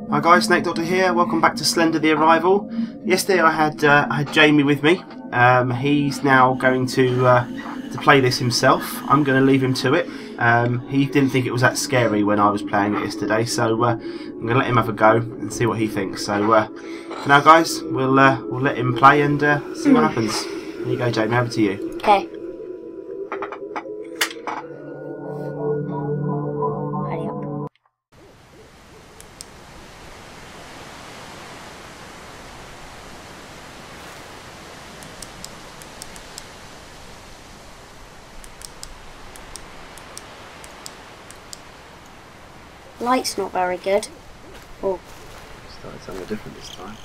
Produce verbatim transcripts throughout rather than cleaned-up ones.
Hi guys, SnakeDoctor here. Welcome back to Slender the Arrival. Yesterday I had uh, I had Jamie with me. Um, he's now going to uh, to play this himself. I'm going to leave him to it. Um, he didn't think it was that scary when I was playing it yesterday, so uh, I'm going to let him have a go and see what he thinks. So uh, for now, guys, we'll uh, we'll let him play and uh, see what happens. There you go, Jamie. Over to you. Okay. Light's not very good. Oh. Started something different this time.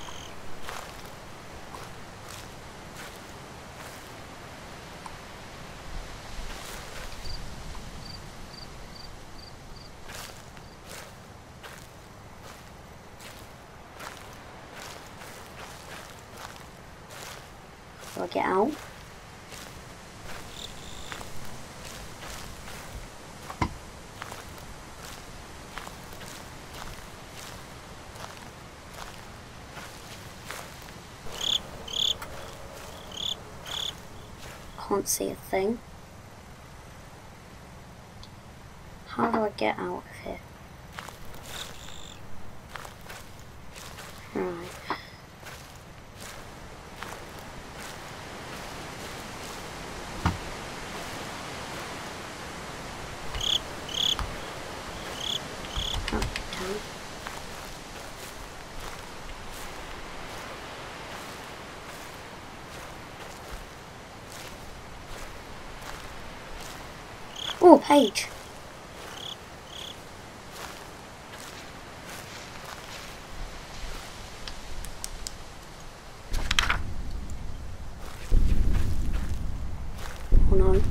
Do I get out? Can't see a thing. How do I get out of here? Right. Okay. Oh, page. Oh no.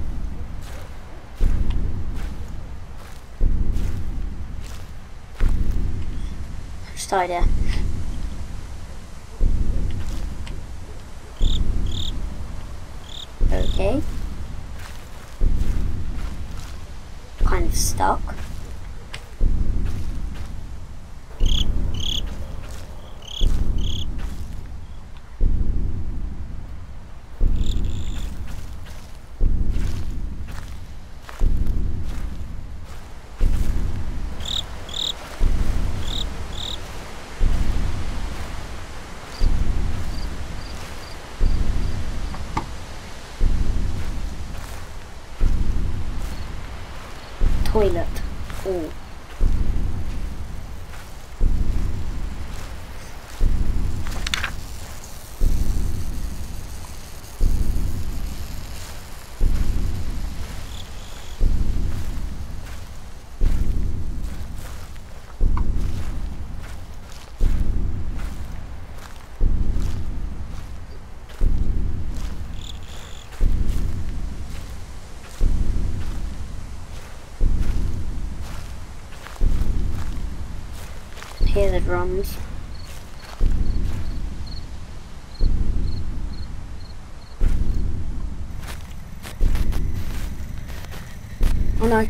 Just died there. Okay. Kind of stuck. Toilet. Oh. Hear the drums. Oh no.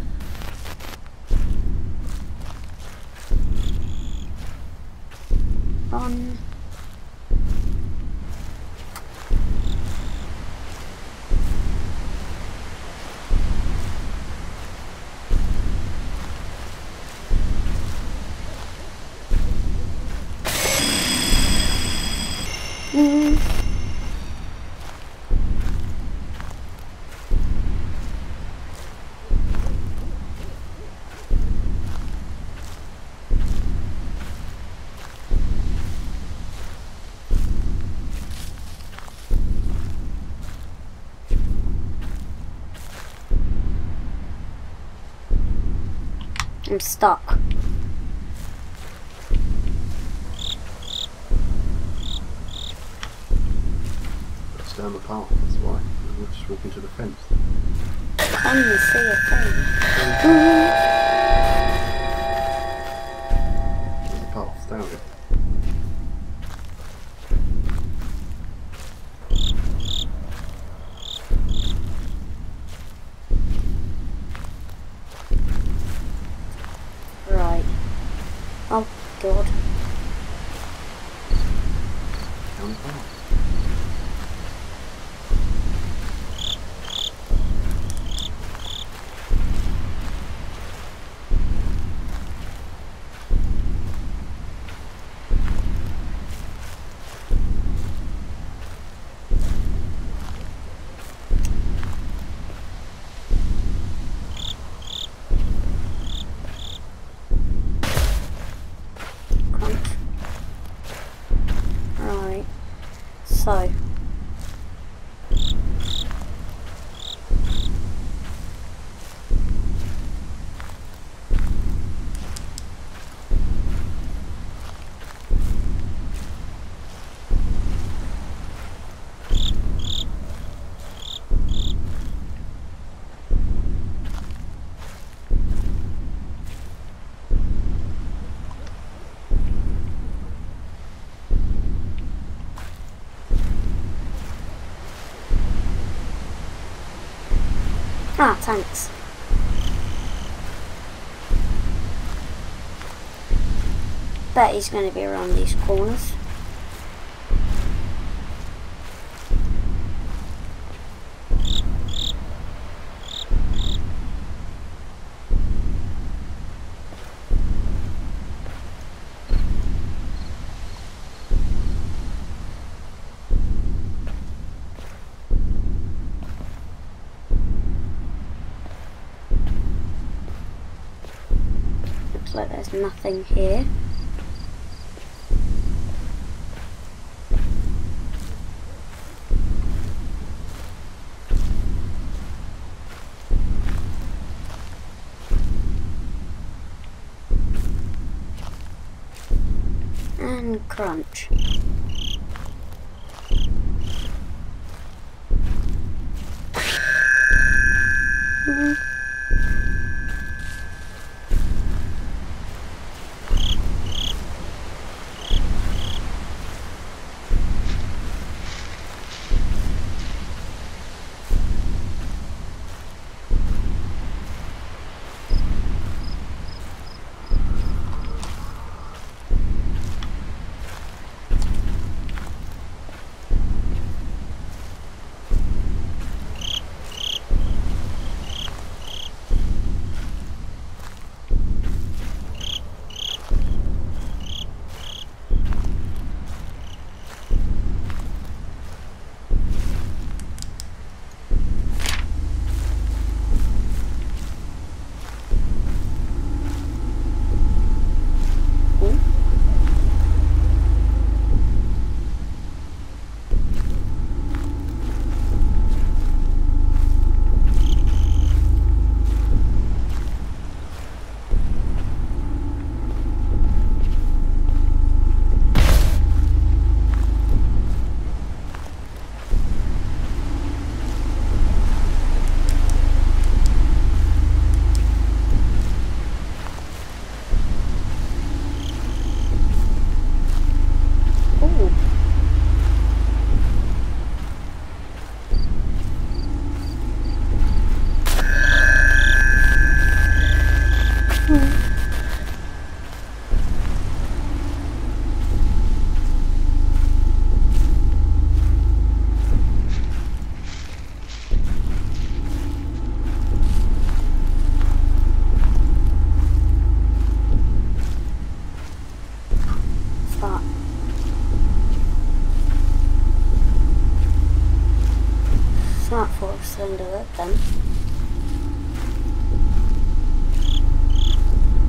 Run. Mm. I'm stuck. Down the path, that's why. We'll just walk into the fence. I can't even see a thing. There's the path, down it. Right. Oh god. Ah, thanks. Bet he's going to be around these corners. Looks like there's nothing here. And crunch. Mm. Not for Slender then.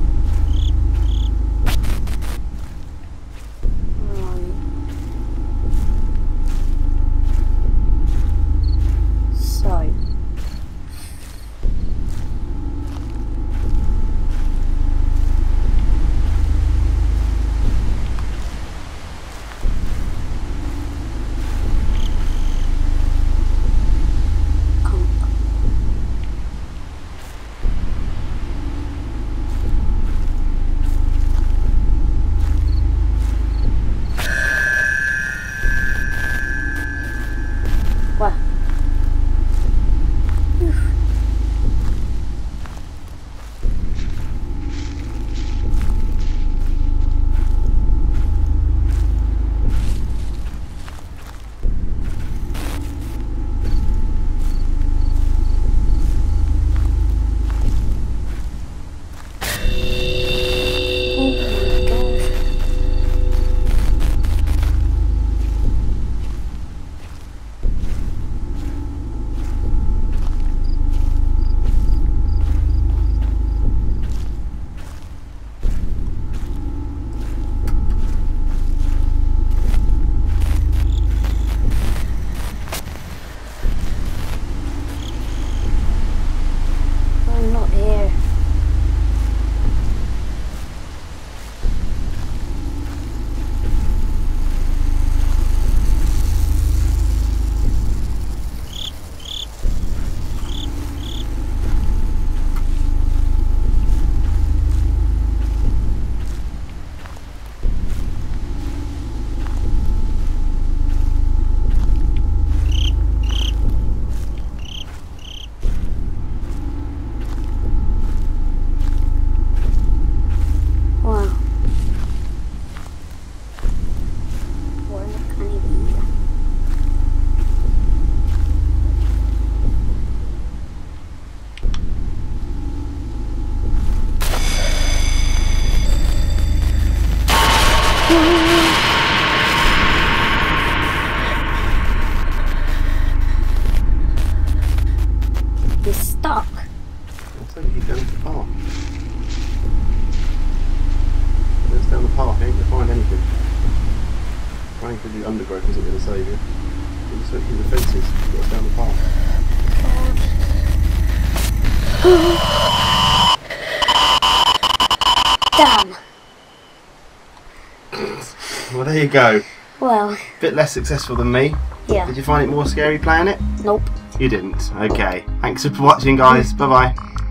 I think keep going into the path. Let's down the path, you ain't going to find anything. Trying through the undergrowth isn't going to save you. You just look through the fences, you got down the path. Damn. Well, there you go. Well. Bit less successful than me. Yeah. Did you find it more scary playing it? Nope. You didn't. Okay. Thanks for watching, guys. Bye bye.